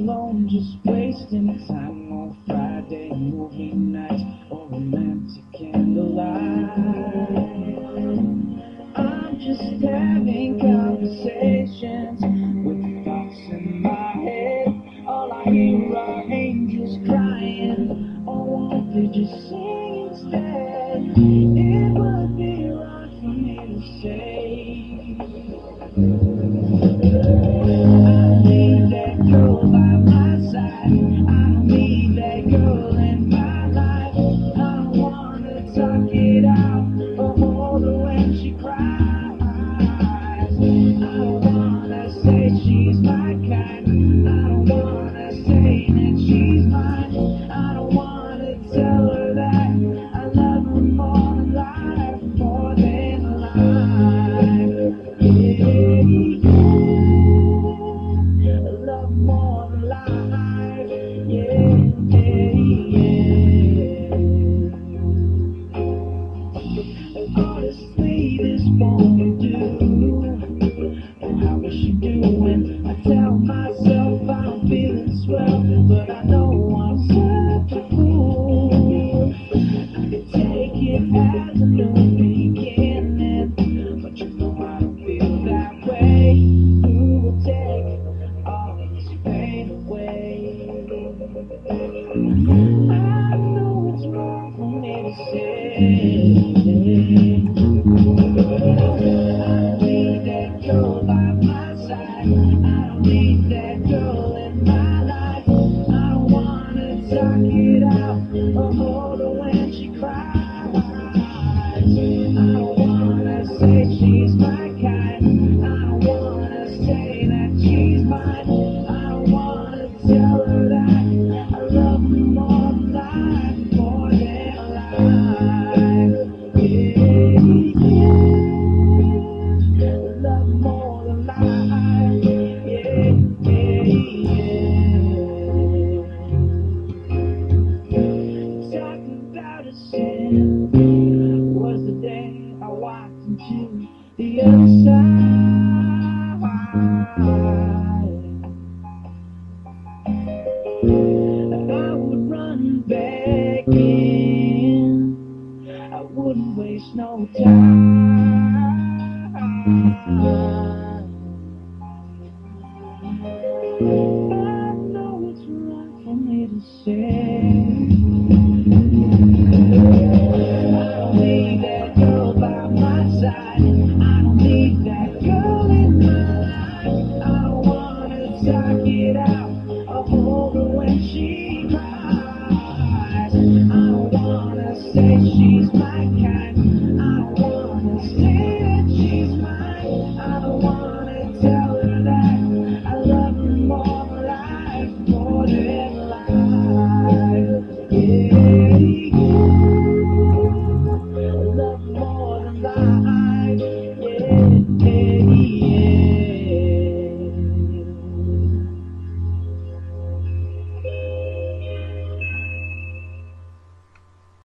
alone, just wasting time on Friday movie nights or romantic candlelight. I'm just having conversations with the thoughts in my head. All I hear are angels crying. Oh, won't they just sing instead? It would be wrong for me to say. I don't need that girl by my side. I don't need that girl in my life. I don't wanna talk it out or hold her when she cries. I don't wanna say she's my kind. I don't wanna say that she's mine. I don't wanna tell her that I love her more than life, more than life. Yeah, I love more than life. Yeah, honestly, this won't do. And how is she doing? I tell myself I'm feeling swell, but I know I'm such a fool. I could take it as a new beginning, but you know I don't feel that way. Who will take all this pain away? I know it's wrong for me to say. I don't need that girl by my side. I don't need that girl in my life. I don't wanna talk it out or hold her when she cries. I don't wanna say she's my kind. I don't wanna say that she's mine. I don't wanna tell her that I love her more than life, more than life. Yeah, love more than life. Yeah, talking about a sin was the day I walked into the other side. I would run back in. I wouldn't waste no time.